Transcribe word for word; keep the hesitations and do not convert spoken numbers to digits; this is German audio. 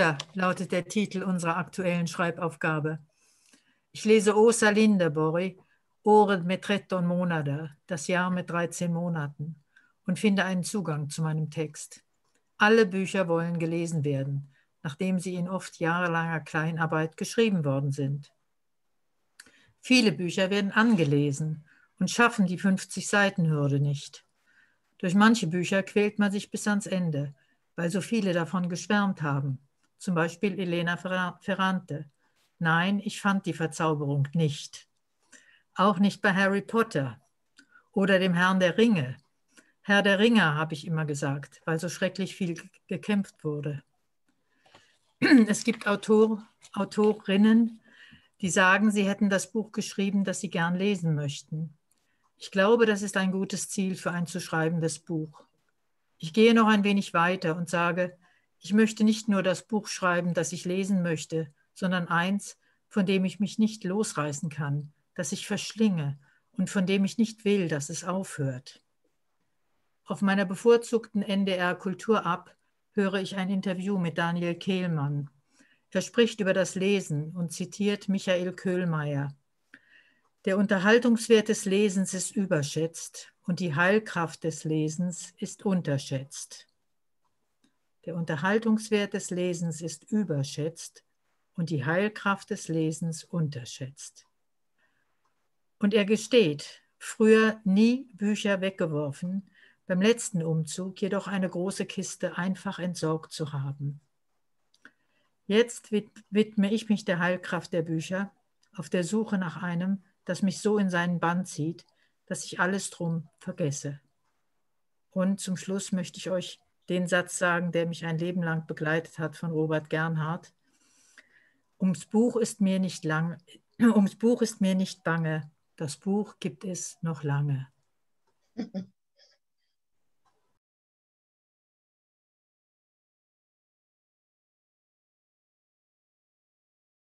Bücher lautet der Titel unserer aktuellen Schreibaufgabe. Ich lese Åsa Linderborg, Året med tretton månader, das Jahr mit dreizehn Monaten, und finde einen Zugang zu meinem Text. Alle Bücher wollen gelesen werden, nachdem sie in oft jahrelanger Kleinarbeit geschrieben worden sind. Viele Bücher werden angelesen und schaffen die fünfzig-Seiten-Hürde nicht. Durch manche Bücher quält man sich bis ans Ende, weil so viele davon geschwärmt haben. Zum Beispiel Elena Ferrante. Nein, ich fand die Verzauberung nicht. Auch nicht bei Harry Potter oder dem Herrn der Ringe. Herr der Ringe, habe ich immer gesagt, weil so schrecklich viel gekämpft wurde. Es gibt Autor, Autorinnen, die sagen, sie hätten das Buch geschrieben, das sie gern lesen möchten. Ich glaube, das ist ein gutes Ziel für ein zu schreibendes Buch. Ich gehe noch ein wenig weiter und sage, ich möchte nicht nur das Buch schreiben, das ich lesen möchte, sondern eins, von dem ich mich nicht losreißen kann, das ich verschlinge und von dem ich nicht will, dass es aufhört. Auf meiner bevorzugten N D R Kultur ab höre ich ein Interview mit Daniel Kehlmann. Er spricht über das Lesen und zitiert Michael Köhlmeier. Der Unterhaltungswert des Lesens ist überschätzt und die Heilkraft des Lesens ist unterschätzt. Der Unterhaltungswert des Lesens ist überschätzt und die Heilkraft des Lesens unterschätzt. Und er gesteht, früher nie Bücher weggeworfen, beim letzten Umzug jedoch eine große Kiste einfach entsorgt zu haben. Jetzt widme ich mich der Heilkraft der Bücher, auf der Suche nach einem, das mich so in seinen Bann zieht, dass ich alles drum vergesse. Und zum Schluss möchte ich euch den Satz sagen, der mich ein Leben lang begleitet hat, von Robert Gernhardt. Ums Buch ist mir nicht lang, ums Buch ist mir nicht bange, das Buch gibt es noch lange.